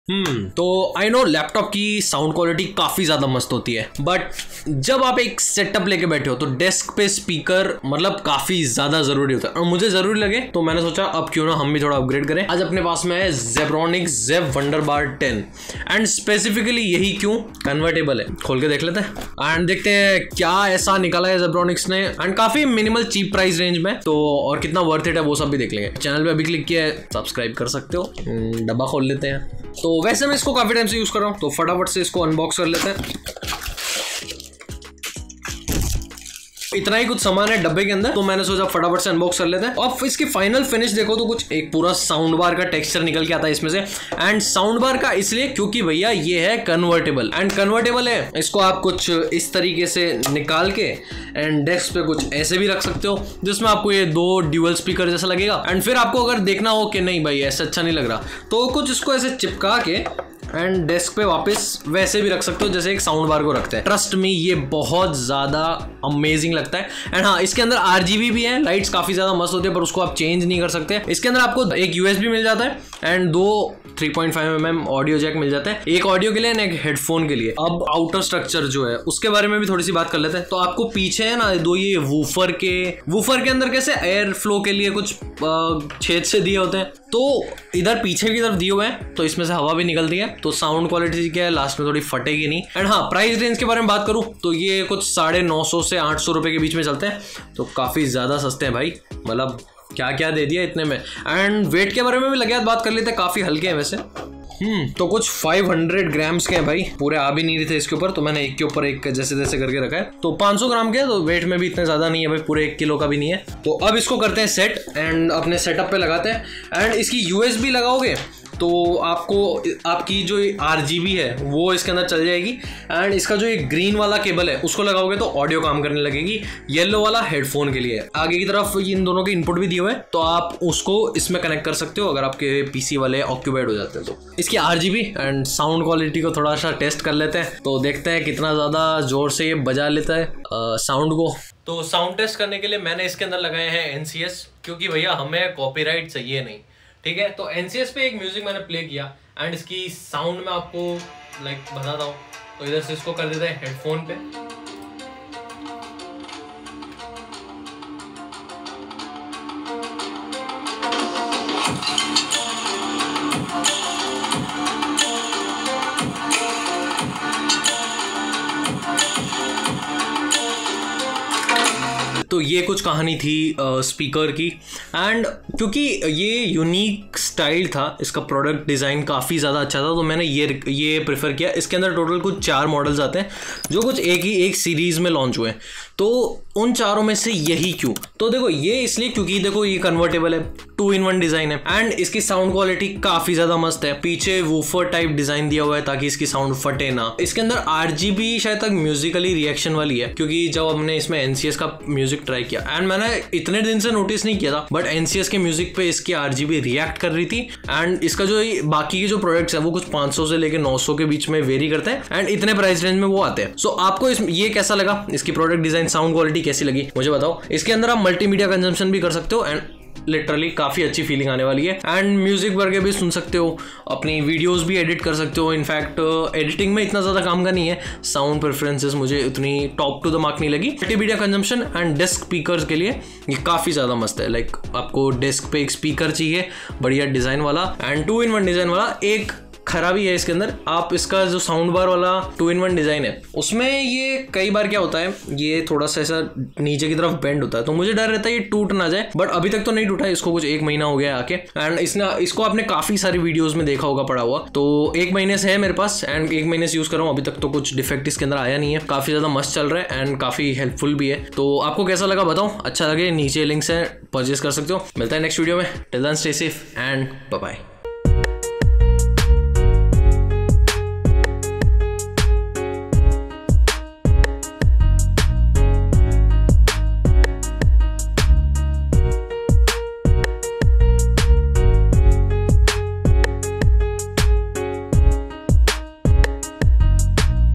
तो I know laptop की sound quality काफी ज्यादा मस्त होती है, बट जब आप एक सेटअप लेके बैठे हो तो डेस्क पे स्पीकर मतलब काफी ज्यादा जरूरी होता है, और मुझे जरूरी लगे तो मैंने सोचा अब क्यों ना हम भी थोड़ा अपग्रेड करें। आज अपने पास में है Zebronics Zev Wonderbar 10 and specifically यही क्यों कन्वर्टेबल है, खोल के देख लेते हैं एंड देखते हैं क्या ऐसा निकाला है Zebronics ने, एंड काफी मिनिमल चीप प्राइस रेंज में, तो और कितना वर्थ इट है वो सब भी देख लेंगे। चैनल पे अभी क्लिक किया है, सब्सक्राइब कर सकते हो। डब्बा खोल लेते हैं। तो वैसे मैं इसको काफी टाइम से यूज कर रहा हूं, तो फटाफट से इसको अनबॉक्स कर लेते हैं। इतना ही कुछ सामान है डब्बे के अंदर, तो मैंने सोचा फटाफट से अनबॉक्स कर लेते हैं। अब इसकी फाइनल फिनिश देखो तो कुछ एक पूरा साउंड बार का टेक्सचर निकल के आता है इसमें से, एंड साउंड बार का इसलिए क्योंकि भैया ये है कन्वर्टेबल, एंड कन्वर्टेबल है, इसको आप कुछ इस तरीके से निकाल के एंड डेस्क पे कुछ ऐसे भी रख सकते हो, जिसमें आपको ये दो ड्यूअल स्पीकर जैसा लगेगा। एंड फिर आपको अगर देखना हो कि नहीं भाई ऐसा अच्छा नहीं लग रहा, तो कुछ इसको ऐसे चिपका के एंड डेस्क पे वापस वैसे भी रख सकते हो जैसे एक साउंड बार को रखते हैं। ट्रस्ट मी ये बहुत ज्यादा अमेजिंग लगता है। एंड हाँ, इसके अंदर RGB भी है, लाइट्स काफी ज्यादा मस्त होती है, पर उसको आप चेंज नहीं कर सकते। इसके अंदर आपको एक USB मिल जाता है एंड दो 3.5mm ऑडियो जैक मिल जाता है, एक ऑडियो के लिए ना एक हेडफोन के लिए। अब आउटर स्ट्रक्चर जो है उसके बारे में भी थोड़ी सी बात कर लेते हैं। तो आपको पीछे है ना दो ये वूफर के अंदर कैसे एयर फ्लो के लिए कुछ छेद से दिए होते हैं, तो इधर पीछे की तरफ दिए हुए हैं, तो इसमें से हवा भी निकलती है, तो साउंड क्वालिटी क्या है लास्ट में थोड़ी फटेगी नहीं। एंड हाँ, प्राइस रेंज के बारे में बात करूं तो ये कुछ 950 से 800 रुपए के बीच में चलते हैं, तो काफी ज्यादा सस्ते हैं भाई, मतलब क्या क्या दे दिया इतने में। एंड वेट के बारे में भी लगे बात कर लेते हैं, काफी हल्के हैं वैसे। तो कुछ 500 ग्राम्स के हैं भाई, पूरे आ भी नहीं रहे थे इसके ऊपर, तो मैंने एक के ऊपर एक जैसे जैसे करके रखा है। तो 500 ग्राम के, तो वेट में भी इतने ज्यादा नहीं है भाई, पूरे 1 किलो का भी नहीं है। तो अब इसको करते हैं सेट एंड अपने सेटअप पे लगाते हैं। एंड इसकी USB लगाओगे तो आपको आपकी जो RGB है वो इसके अंदर चल जाएगी, एंड इसका जो एक ग्रीन वाला केबल है उसको लगाओगे तो ऑडियो काम करने लगेगी, येलो वाला हेडफोन के लिए। आगे की तरफ इन दोनों के इनपुट भी दिए हुए हैं, तो आप उसको इसमें कनेक्ट कर सकते हो अगर आपके PC वाले ऑक्यूपाइड हो जाते हैं तो। इसकी RGB एंड साउंड क्वालिटी को थोड़ा सा टेस्ट कर लेते हैं, तो देखते हैं कितना ज़्यादा जोर से ये बजा लेता है साउंड को। तो साउंड टेस्ट करने के लिए मैंने इसके अंदर लगाए हैं NCS, क्योंकि भैया हमें कॉपीराइट चाहिए नहीं, ठीक है। तो NCS पे एक म्यूजिक मैंने प्ले किया एंड इसकी साउंड में आपको बताता हूँ। तो इधर से इसको कर देते हैं हेडफोन पे, तो ये कुछ कहानी थी स्पीकर की। एंड क्योंकि ये यूनिक स्टाइल था, इसका प्रोडक्ट डिज़ाइन काफ़ी ज़्यादा अच्छा था, तो मैंने ये प्रेफर किया। इसके अंदर टोटल कुछ 4 मॉडल्स आते हैं जो कुछ एक सीरीज़ में लॉन्च हुए हैं, तो उन चारों में से यही क्यों, तो देखो ये इसलिए क्योंकि देखो ये कन्वर्टेबल है, 2-in-1 डिज़ाइन है, एंड इसकी साउंड क्वालिटी काफ़ी ज़्यादा मस्त है। पीछे वूफर टाइप डिज़ाइन दिया हुआ है ताकि इसकी साउंड फटे ना। इसके अंदर RGB शायद तक म्यूजिकली रिएक्शन वाली है, क्योंकि जब हमने इसमें NCS का म्यूजिक ट्राई किया एंड मैंने इतने दिन से नोटिस नहीं किया था, बट NCS के म्यूजिक पे इसकी RGB रिएक्ट कर रही थी। एंड इसका जो बाकी के जो प्रोडक्ट्स है वो कुछ 500 से लेके 900 के बीच में वेरी करते हैं, एंड इतने प्राइस रेंज में वो आते हैं। सो आपको ये कैसा लगा, इसकी प्रोडक्ट डिजाइन साउंड क्वालिटी कैसी लगी मुझे बताओ। इसके अंदर आप मल्टीमीडिया कंजम्पशन भी कर सकते हो, एंड लिटरली काफ़ी अच्छी फीलिंग आने वाली है। एंड म्यूजिक वगैरह भी सुन सकते हो, अपनी वीडियोस भी एडिट कर सकते हो। इनफैक्ट एडिटिंग में इतना ज़्यादा काम का नहीं है, साउंड प्रेफरेंसेस मुझे उतनी टॉप टू द मार्क नहीं लगी। Multimedia consumption and desk speakers के लिए ये काफ़ी ज़्यादा मस्त है। लाइक आपको डेस्क पे एक स्पीकर चाहिए बढ़िया डिज़ाइन वाला एंड 2-in-1 डिज़ाइन वाला। एक खराबी है इसके अंदर, आप इसका जो साउंड बार वाला 2-in-1 डिज़ाइन है उसमें ये कई बार क्या होता है, ये थोड़ा सा ऐसा नीचे की तरफ बेंड होता है, तो मुझे डर रहता है ये टूट ना जाए, बट अभी तक तो नहीं टूटा। इसको कुछ 1 महीना हो गया आके, एंड इसको आपने काफ़ी सारी वीडियोज़ में देखा होगा पड़ा हुआ, तो 1 महीने से है मेरे पास एंड 1 महीने से यूज़ कर रहा हूँ। अभी तक तो कुछ डिफेक्ट इसके अंदर आया नहीं है, काफ़ी ज़्यादा मस्त चल रहा है एंड काफ़ी हेल्पफुल भी है। तो आपको कैसा लगा बताओ, अच्छा लगे नीचे लिंक्स है, परचेज कर सकते हो। मिलता है नेक्स्ट वीडियो में, till then stay safe and bye bye.